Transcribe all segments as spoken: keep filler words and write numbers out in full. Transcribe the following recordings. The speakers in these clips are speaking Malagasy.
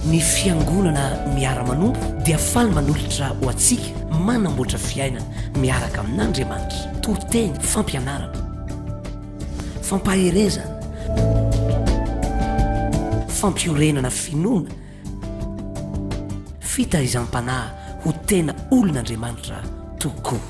ny fiangonana miara-manompo dia faly manolotra ho atsika manamboatra fiainana miaraka amin'Andriamanitra, toroteny, fampianarana, fampaherezana, fampiorenana finoana, fitahirizam-panahy ho tena olon'Andriamanitra tokoa.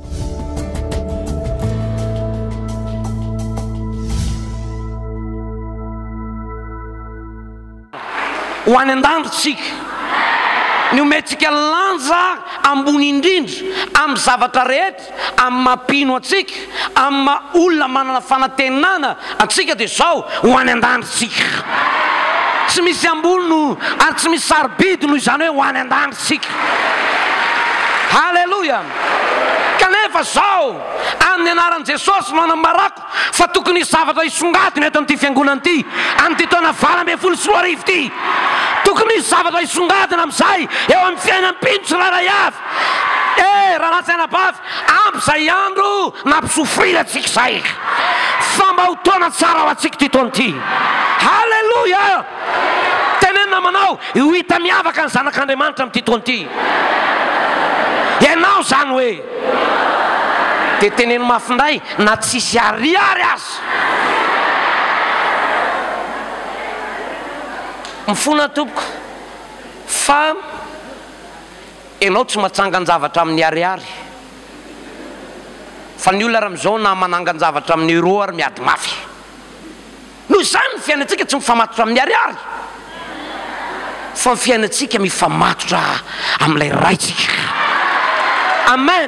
Ho any an-dandritsika ny omentsika lanja ambony indrindra amin'ny zavatra rehetra, amin'ny mampino atsika, amin'ny maha olona manana fanantenana atsika dia zao ho any an-dandritsika. Tsy misy ambony no ary tsy misy sarobidy noho izany hoe ho any an-dandritsika. Halleluja. Kanefa zao amin'ny anaran'i Jesosy no anambarako fa tokony zavatra hisongadina eto amin'ity fiangonana ity amin'ity taona valo ambin'ny folo sy roa arivo ity. Tokony zavatra hisongadina amin'izay eo amin'ny fiainam-pino tsirairay avy. Eh, raha natsaina bavy amp'izay andro nampisofrira antsika izay. Fa mba ho taona tsara ho antsika ity taona ity. Halleluja. Tenenina manao ho hita miavaka ny zanak'Andriamanitra amin'ity taona ity. Ianao zany hoe dia teneno mafindray na tsisy ariary azy. Mifona tompoko fa ianao tsy matsangan-javatra amin'ny ariary, fa ny olona raha amin'izao na manangan-javatra amin'ny euro ary miady mafy. Noho izany ny fiainantsika tsy mifamatotra amin'ny ariary, fa ny fiainantsika mifamatotra amin'ilay raitsika. Amen.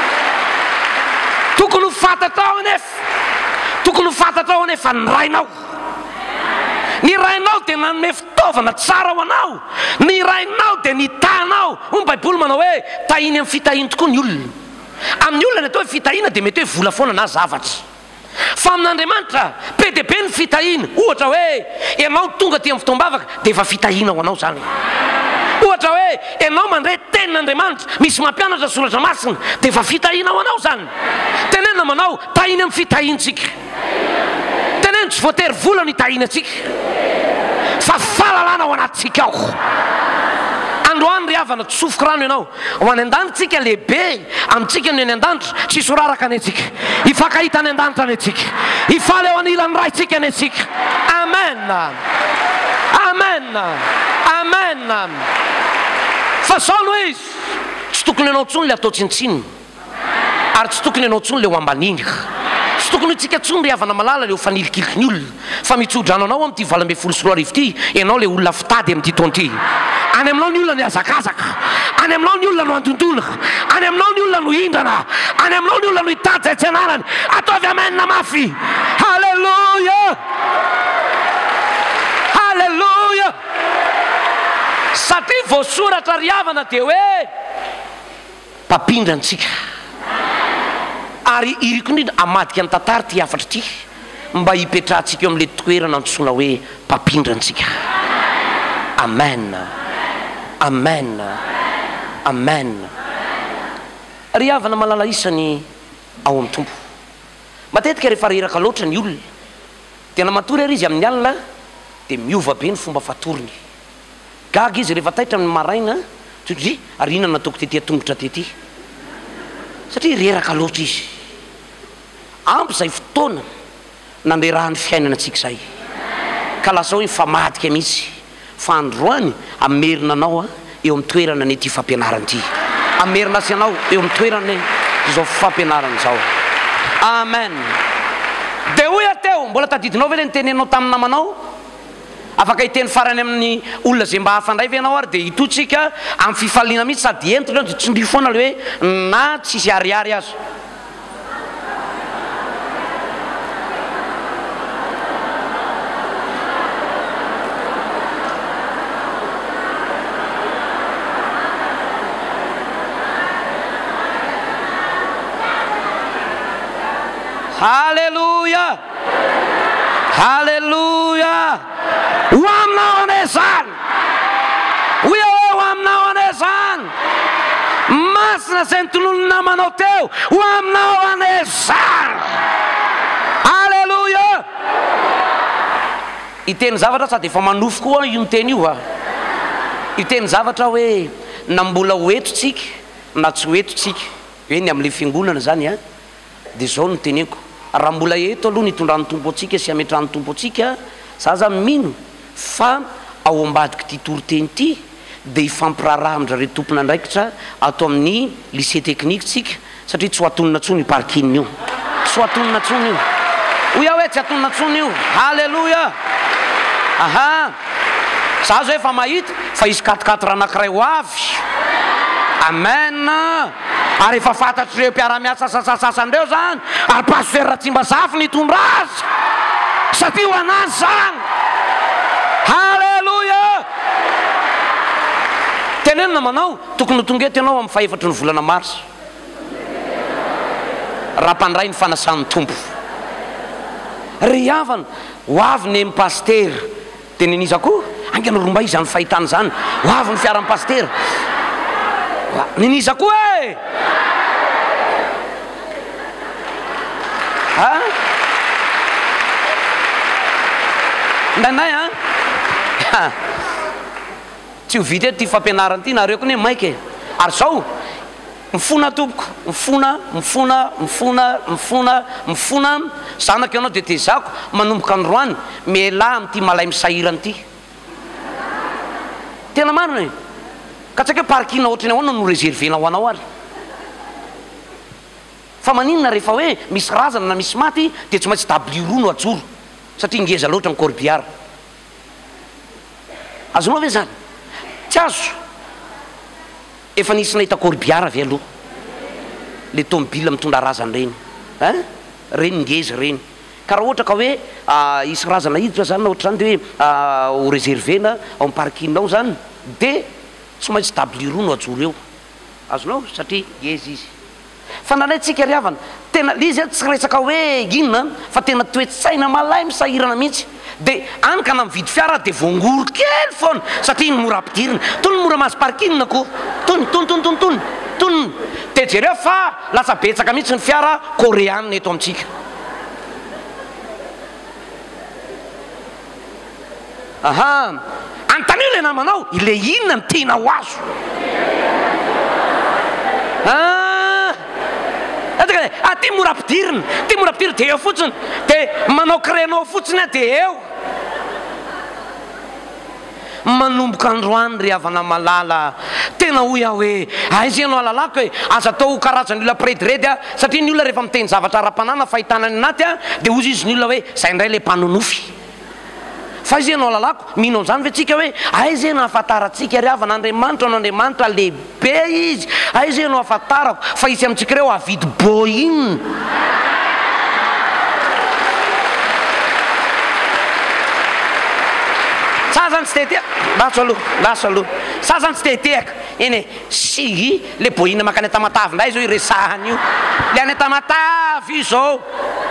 Tokony ho fantatrao anefa, tokony ho fantatrao anefa ny rainao. Ny rainao dia nanome fitaovana tsara ho anao. Ny rainao dia ny tanao. Hoy ny Baiboly manao hoe tahiny amin'ny fitahiana tokoa ny olona. Amin'ny olona ny atao hoe fitahiana dia mety hoe vola foana na zavatra. Fa amin'Andriamanitra be dia be ny fitahiana. Ohatra hoe ianao tonga aty amin'ny fotoam-bavaka dia efa fitahiana ho anao zany. Ohatra hoe ianao mandray tenin'Andriamanitra, misy mampianatra soratra masina dia efa fitahiana ho anao zany. Tenenina manao tahiny amin'ny fitahiantsika. Tenenina tsy voatery vola ny tahiantsika, fa fahalalana ao anatintsika ao. Androany ry havana tsofoka rano ianao ho any an-danitra lehibe amintsika ny any an-danitra, tsy soraraka ny antsika, hifankahita any an-danitra ny antsika, hifaly eo anilan'ny raitsika ny antsika. Amen. Amen. Amen. Fa sao no izy tsy tokony ianao tsony le atao tsintsinina, ary tsy tokony ianao tsony le ho ambaninika. Tsy tokony tsika tsony ry havana malala le ho fanilikiliky ny olona, fa mitsodrano anao amin'ity valo ambin'ny folo sy roa arivo ity ianao le olona fitady amin'ity taona ity. Any aminao ny olona ny azakazaka, any aminao ny olona no antondolaka, any aminao ny olona no hindrana, any aminao ny olona no hitady zay tsy anarany. Ataovy amenina mafy. Halleluja. Halleluja. Satria voasoratra ry havana dia hoe mpampindrantsika. Ary iriko indrindra amadika ny tantara ty afatra ity mba hipetrahantsika eo amin'ilay toerana antsoina hoe mpampindrantsika. Amen. Amen. Amen. Ry havana malala isany ao amin'ny tompo. Matetika rehefa reraka loatra ny olona tena matory ary izy amin'ny alina dia miova be ny fomba fatoriny. Gaga izy rehefa taitra amin'ny maraina tsotry ary inona nataoko tetỳ tongotra tetỳ, satria reraka loatra izy. Ampy izay fotoana nandrerahan'ny fiainana antsika izay, ka lasa hoe famadika mihitsy. Fa androany amerina anao eo amin'ny toerana ny ity fampianarana ity, amerina sy anao eo amin'ny toerana izao fampianarana izao. Amen. Dia hoy ateo, mbola tadidinao ve le nitenenao tamin'ny namanao? Afaka hiteny farany amin'ny olona zay mba hafandray ve ianao ary dia hitotsika amin'ny fifaliana mihitsy sady entitra dia tsindry foana le hoe na tsisy ariary azy. Halleluja. Halleluja. Ho aminao anesany. Ho aminao anesany. Masina izay nitolon'ny namanao teo, ho aminao anesany. Halleluja. Iteny zavatra sady efa manofo koa io miteny io. iteny zavatra hoe na mbola hoetotsika na tsy hoetotsika eny am'le fiangonana zany a de zao no teneko raha mbola eto aloha nitondran'ny tompo atsika sy ametrahny tompo atsika za za mino fa ao ambadiky ty toroteny ty de ifampiraraha amindrare tompona andraikitra atao amin'ny lycée technique tsika satria tsy ho atonona tsony parkine io tsy ho atonona tsony io oia hoe tsy atonona tsony io halleloia aha za zao efa mahita fa izy katikatra anankiray ho avy amen ary efa fantatry reo mpiara-miasa sasasasandreo zany ary paster tsimba zafy nitondra azy satria ho anazy zany halleloia tenenina manao tokony tongety ianao amin'ny fahefatry ny volana mars raha mpandray ny fanasan'ny tompo ry havana ho avy ny paster tenenizako angana romba izy zany fahitany zany ho avy ny fiaran'ny paster ninizako e a ndanay a tsy ho vita eto ty fampianarany ty nareo kony maike ary zao mifona tompoko mifona mifona mifona mifona mifona zanako ianao de tezako manomboka androany miala am'ty malay misahirany ty tena marina e ka tsaky hoe parkina ohatrany ahoana no réservena ho anao ary fa maninona rehefa hoe misy razana na misy maty de tsy maintsy w roa no ajoro satria ngeza loatra ny corbiara azonao ve zany tsy azo efa nisy nahita corbiara avy aloha le tomobile mitondra razana reny a reny ngeza reny ka raha ohatra ka hoe isy razana hiditra zany na ohatra zany de hoe ho réservena ao am parkinao zany de tsy maintsy w roa no ajoro eo azonao satria ngeza izy fa nanaytsika ry havana tena lizy tsy resaka hoe inona fa tena toetsaina malay misahirana mihitsy de any ka na mividy fiara de voangoro kely foana satria ny mora ampidirina tony mora mahazo parkina ko tony tony tony tony tony tony de jereo fa lasa betsaka mihitsy ny fiara coréanina eto amitsika aha antanio le namanao ile inona ny tiana ho azo a ty mora ampidirina ty mora ampidirina de eo fotsiny de manao créneau fotsiny a de eo manomboka androany ry havana malala tena hoy aho hoe aizy ianao alalako hoe aza atao karazany olona prédiredy a satria ny olona rehefa miteny zavatra ara-panana fahitanany anaty a de ozy izy ny olona hoe zay indray le mpanonofy fa izy ianao alalako mino an'izany ve tsika hoe aizy ianao afataratsika ry havana andriamanitra no andriamanitra lehibe izy aizy ianao afatarako fa isy amintsika reo avidy boin sa zany tsy teteaka laso aloha laso aloha sa zany tsy teteaka eny sy le boina maka any tamatavy ndray zao iresahany io le any tamatavy io zao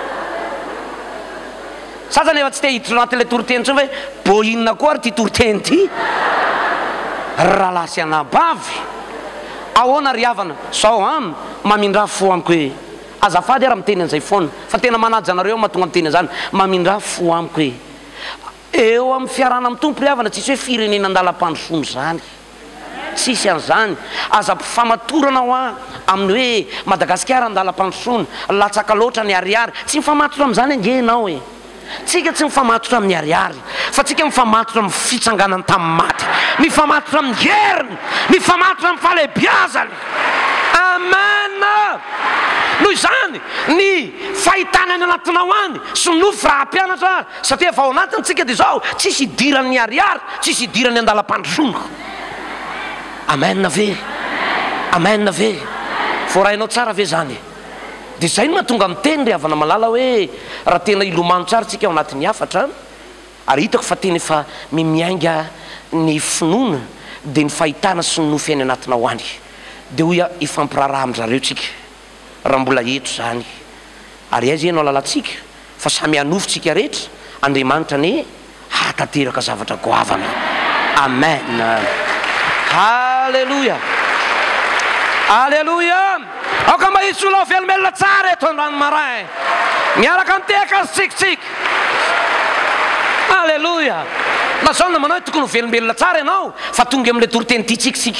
sa zany efa tsy te hiditra anaty le toroteny tsy hoe boina koa ary ty toroteny ty raha lasy anabavy ahoana ry havana sao am mamindra fo amiko hoe azafady ara miteny an'izay foana fa tena manaja anareo mahatonga miteny an'izany mamindra fo amiko hoe eo amin'ny fiarana amin'ny tompo ry havana tsisy hoe firenena andalam-pandrosono zany tsisy an'izany aza mpifamatorana ho a amin'ny hoe madagasikara andalam-pandrosono latsaka loatra ny ariary tsy mifamatotra amin'izany angenao e tsika tsy mifamatotra amin'ny ariary fa tsika mifamatotra amin'ny fitsanganany tamin'ny maty mifamatotra amin'ny heriny mifamatotra amin'ny falebiazany amen noho izany ny fahitanany anatinao any sy nofy raha ampianatra satria efa ao anatiny tsika de zao tsisy idiran'ny ariary tsisy idirany andalam-pandrosono amen ve amen ve voarainao tsara ve zany de zay no mahatonga miteny ry havana malala hoe raha tena ilomano tsara tsika ao anatin'ny afatra ary hitako fa tena efa mimiainga ny finoana de ny fahitana sy ny nofy any anatinao any de hoia ifampiraraha amin'zareo tsika raha mbola eto zany ary aizy ianao lalatsika fa samy anofotsika rehetra andriamanitra ny hatateraka zavatra goavana amen halleloia alleluia aoka mba hisy olo velomelona tsara eto androany maray miaraka miteka azy tsikitsiky alleluia lazao manao tokony ho velombelona tsara ianao fa tonga amin'ilay toriteny ty tsikisika.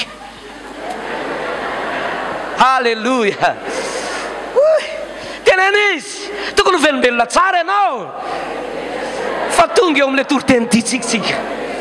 Halleloja. Tenena izy tokony ho velombelona tsara ianao fa tonga eo amin'ilay toriteny ty tsikisika.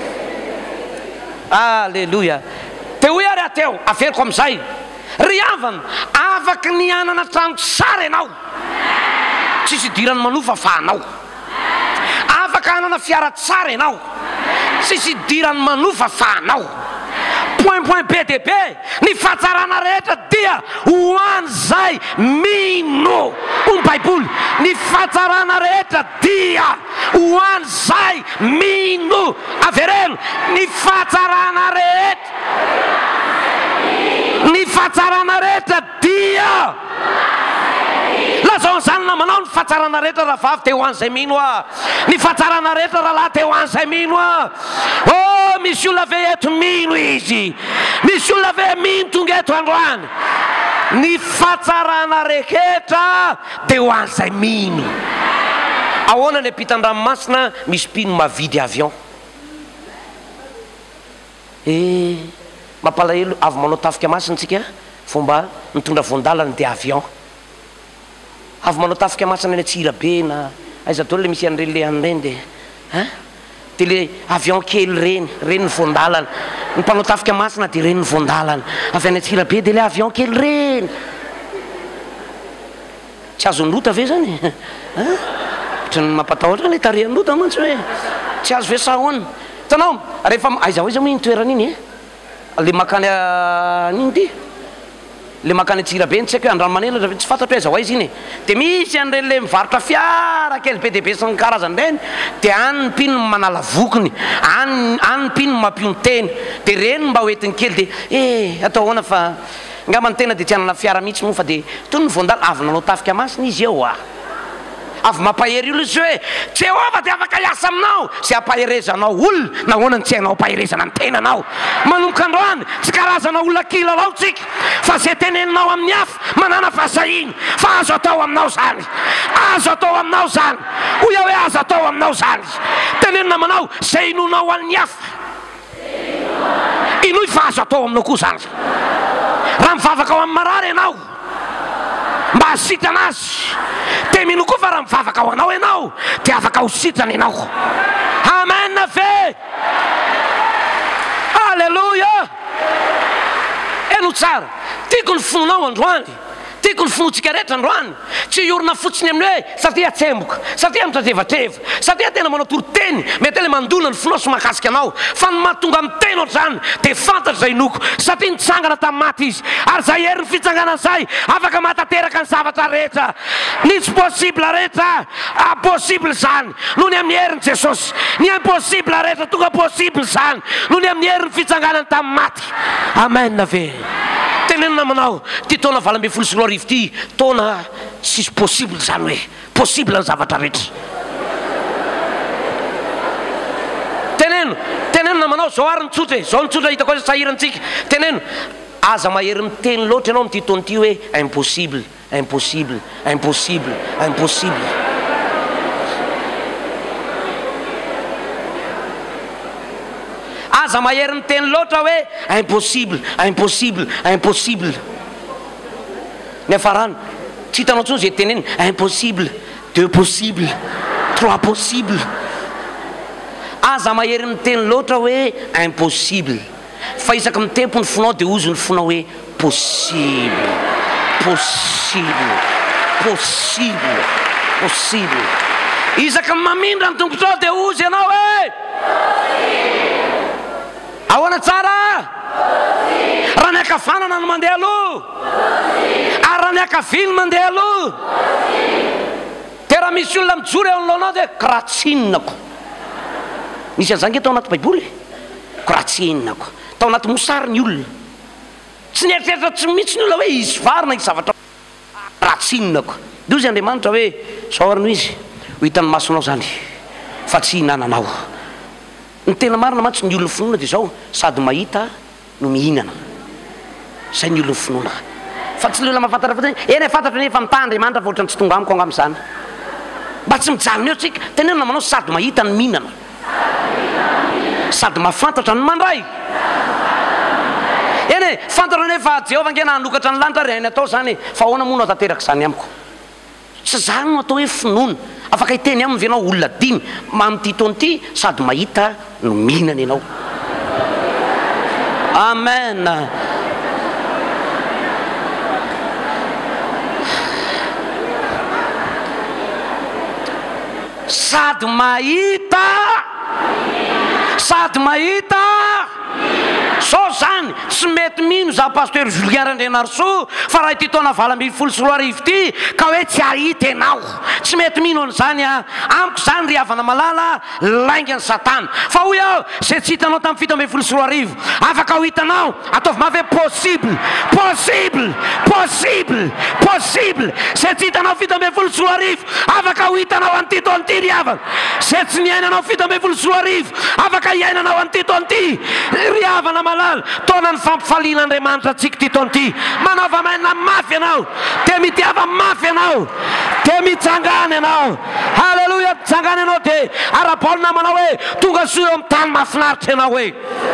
Halleloja. Te hoe ary ateo averiko amin'izay ry havana afaka ny anana trano tsara ianao tsisy idirany manofa fa anao, afaka anana fiara tsara ianao tsisy idirany manofa fa anao. Point point B D B ny fahatsarana rehetra dia ho an'izay mino ny Baiboly. Ny fahatsarana rehetra dia ho an'izay mino. Avereno ny fahatsarana rehetra, ny fahatsarana rehetra dia lazao zany na manao ny fahatsarana rehetra raha vavy te ho an'izay mino a, ny fahatsarana rehetra raha lahy te ho an'izay mino a. Oh, misy olona ve eto mino izy, misy olona ve mino tonga eto androany. Ny fahatsarana rehetra dia ho an'izay mino. Ahoana ny ampitan-dranomasina misy mpino mavidy avion. Eh, mampalahelo avy manao tafika masina tsika fomba mitondra voandalana dia avion. Avy manao tafika masina any Antsirabe na aiza daholo le misy an'ireny le an'ireny dia hein dia le avion kely reny reny ny voandalana. Ny mpanao tafika masina dia reny ny voandalana. Avy any Antsirabe dia le avion kely reny. Tsy azo nota ve zany? Ohatrany mampatahotra le tarehan'ny nota mantsy hoe tsy azo ve sahoana. Hitanao rehefa aiza hoe zao moa iny toerana iny e le makany an'iny ty le makany Antsirabe tsy haiko hoe Andramanilanitra tsy fantatro aiza ho aiza iny e. Dia misy an'ireny le mivarotra fiara kely be dia be sy ny karazany ireny dia any ny mpino manala vokiny, any any ny mpino mampiony teny dia reny mba hoentiny kely dia eh atao ahoana fa ngamba ny tena dia tsy hanana fiara mihitsy moa fa dia toy ny voandala avy nanao tafika masina izy eo a. Avy mampahery olo izy hoe Jehova dia afaka hiasa aminao sy ampaherezanao olona nahoana tsy hainao ampaherezana ny tenanao. Manomboka androany tsy karazana olona kilalao tsika fa zay teneninao amin'ny hafa manana fahasahiny fa azo atao aminao zany, azo atao aminao zany. Hoy hoe azo atao aminao zany. Tenenina manao zay inonao amin'ny hafa inoy fa azo atao aminao koa zany. Raha mivavaka ao amin'ny marary ianao mba hasitana azy dia mino koa fa raha mivavaka ho anao ianao dia afaka ho sitrana ianao. Amen ve? Halleluja. Eno tsara tiako ny fononao androany, tiako ny fonotsika rehetra androany. Tsy iorina fotsiny amin'ny hoe satria tsemboka, satria mitratrevatreva, satria tena manao toriteny mety le mandona ny fonao sy mahakasika anao. Fa ny mahatonga amin'ny teny ohatr'izany dia fantatra izay noko satria nitsangana tamin'ny maty izy ary izay hery ny fitsanganana izay afaka mahatateraka ny zavatra rehetra. Ny tsy possible rehetra impossible zany noho ny amin'ny herin'i Jesosy. Ny impossible rehetra tonga possible zany noho ny amin'ny herin'ny fitsanganana tamin'ny maty. Amen ve? Tenenina manao ty taona valo ambin'ny folo sy roa arivo ty taona tsisy possible zany hoe possible ny zavatra rehetra. Teneno tenenina manao zao ary nitsotra zao nitsotra hitako azy sahirantsika. Teneno aza mahery miteny loatra ianao amin'ity taona ty hoe impossible, impossible, impossible, impossible. Aza mahery miteny loatra hoe impossible, impossible, impossible. Nefa rano tsy hitanao tsony zay teneny impossible, deux possible, trois possible. Aza mahery miteny loatra hoe impossible fa isaka mitempo ny fonao dia ozy ny fonao hoe possible, possible, possible, possible. Isaka mamindra ny tongotrao dia ozy ianao hoe ahoana tsara? Raha ny akavanana no mandeha aloha ary raha ny akaviny mandeha aloha dia raha misy olona mijoro eo anoloanao dia koratsinako. Nisy an'izany tao anaty Baiboly koratsinako tao anaty mosary ny olona tsy nieritreritra tsy mihitsy ny olona hoe izy varina izy zavatra koratsinako. Dia ozy Andriamanitra hoe zao ary noho izy ho hitan'ny masonao zany fa tsy hinananao. Ny tena marina mantsy ny olona finoana dia zao sady mahita no mihinana. Zay ny olona finoana fa tsy le olona mahafantatra fotsiny eny e fantatra nefa mità Andriamanitra fa ohatrany tsy tonga amiko angam'izany. Mba tsy mijanona eo tsika tenenina manao sady mahita no mihinana. sady mahafantatra ny mandray eny e fantatra nefa Jehova nge nanolokatra ny lanitra ry hainy atao zany fa ahoana moa no tanteraka zany amiko tsy zany no atao hoe finoana afaka hiteny aminy venao olona dimy mamity taon'ity sady mahita no mihinana ianao amen sady mahita sady mahita sao zany tsy mety mino za pasteur Julien Randrenarso fa raha ity taona valo ambin'ny folo sy roa arivo ity ka hoe tsy ahita ianao tsy mety mino an'izany a amiko zany ry havana malala laingany satana fa hoy aho zay tsy hitanao tamin'ny fito ambin'ny folo sy roa arivo afaka ho hitanao ataovy mavy hoe possible possible possible possible zay tsy hitanao fito ambin'ny folo sy roa arivo afaka ho hitanao an'ity taon'ity ry havana zay tsy niainanao fito ambin'ny folo sy roa arivo afaka hiainanao an'ity taon'ity ry havana malala taona ny fampifaliana Andriamanitra antsika ty taon'ity manaova maina mafy ianao te mitiava mafy ianao te mitsangana ianao halleluja mitsangana ianao de ara-baolina manao hoe tonga soa eo amin'ny tany mahafinaritra ianao hoe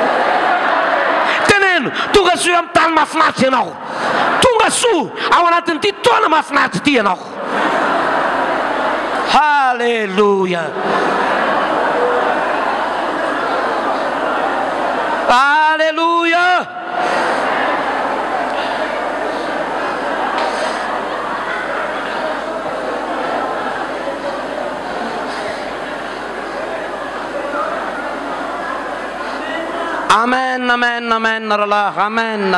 teneno tonga soa eo amin'ny tany mahafinaritra ianao tonga soa ao anatin'ity taona mahafinaritra ity ianao halleluja halleluja amen amen amen ralahy amen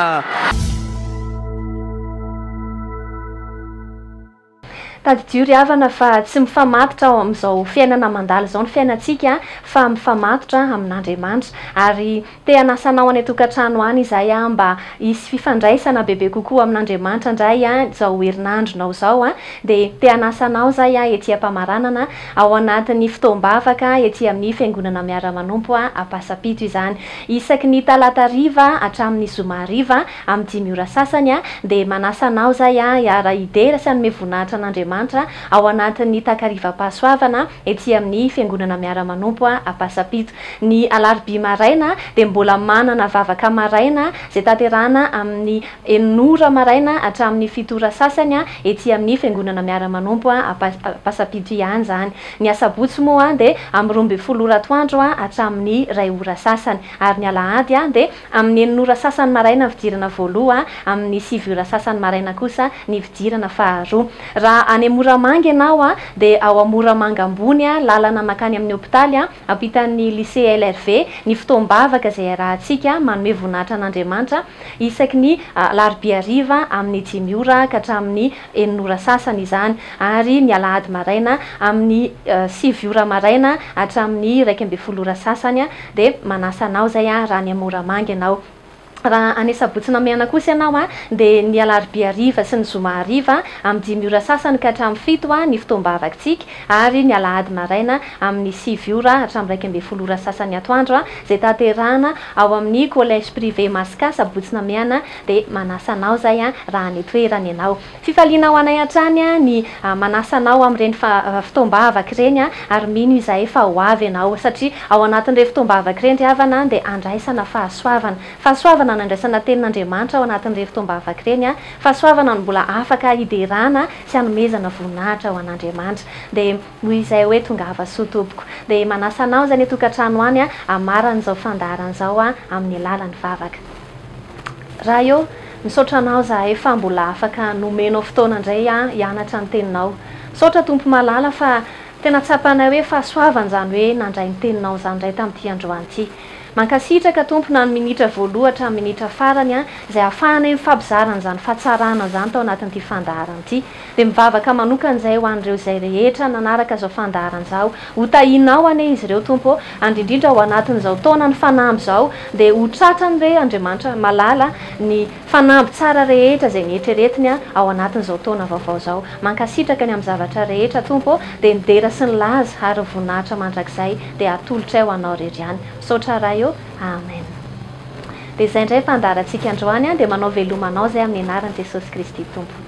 tady dio ry havana fa tsy mifamatotra ao amin'izao fiainana mandala zao ny fiainantsika fa mifamatotra amin'Andriamanitra ary te hanasanao any atokantrano any izay a mba hisy fifandraisana bebe kokoa amin'Andriamanitra indray a zao herinandronao zao a de te hanasanao zay a ety am-pamaranana ao anatin'ny fotoam-bavaka ety amin'ny fiangonana miara-manompo a Ampasapito izany isaky ny talata riva hatramin'ny zoma riva amin'ny dimy ora sasany a de manasanao zay a hiara idera sy hanome voninahitra an'Andriamanitra ao anatin'ny takariva pasoavana ety amin'ny fiangonana miara-manompo a Ampasapito ny alarobia maraina de mbola manana vavaka maraina zay tanterahana amin'ny enora maraina hatramin'ny fito ora sasany a ety amin'ny fiangonana miara-manompo a Ampasapito ihany zany ny asabotsy moa de amin'ny roa ambin'ny folo ora atoandro a hatramin'ny ray ora sasany ary ny alahady a de amin'ny enora sasany maraina fidirana voaloha amin'ny sivy ora sasany maraina kosa ny fidirana faharoa raha any Moramanga ianao a de ao Moramanga ambony a lalana makany amin'ny hôpitaly a ampitan'ny lycée L R V ny fotoam-bavaka zay rahantsika manome voninahitra an'Andriamanitra isaky ny alarobia hariva amin'ny dimy ora ka hatramin'ny enina sasany izany ary ny alahady maraina amin'ny sivy ora maraina hatramin'ny raika ambin'ny folo ora sasany a de manasanao zay a raha ny Moramanga ianao raha anesabotsina miana kosa ianao a de ny alarobia hariva sy ny zoma hariva amin'ny dimy ora sasany ka hatramin'ny fito a ny fotoam-bavakantsika ary ny alahady maraina amin'ny sivy ora hatramin'ny raika ambin'ny folo ora sasany atoandro a zay tanterahana ao amin'ny collège privé Masika sabotsina miana de manasanao zay a raha ny toerany ianao fifaliana ho anay hatrany a ny manasanao amin'ireny fotoam-bavaka ireny a ary mino izay efa ho avy ianao satria ao anatin'ireny fotoam-bavaka ireny ry havana de andraisana fahasoavana fahasoavana nandraisana tenin'Andriamanitra ao anatin'ireny fotoam-bavaka ireny a fahasoavana no mbola afaka hiderana sy hanomezana voninahitra ao an'Andriamanitra de noho izay hoe tongava soa tompoko de manasanao zany atokantrano any a amaran'izao fandaharan'izao a amin'ny alalan'ny vavaka raha eo misaotra anao zahay fa mbola afaka nomenao fotoana indray a hianatra ny teninao misaotra tompo malala fa tena tsapanay hoe fahasoavana zany hoe nandray ny teninao zany indray tamin'ity androany ity mankasitraka tompo na ny minitra voalohatra hatramin'ny minitra farany a zay ahafahanay mifampizarana zany fahatsarana zany tao anatin'ity fandaharana ity de mivavaka manokana zay ho an'ireo zay rehetra nanaraka zao fandaharana zao ho tahinao ane izy ireo tompo andrindrindra ao anatin'izao taona ny fanamby zao de ho tratrany re Andriamanitra malala ny fanamby tsara rehetra zay nieritreretiny a ao anatin'izao taona vaovao zao mankasitraka ny amin'ny zavatra rehetra tompo de nidera sy ny laza ary voninahitra mandrakizay de atolotra ao anao rery ihany misaotra raha eo amen de zay indray fandaharantsika androany a de manao velomanao zay amin'ny anaran'i Jesosy Kristy tompo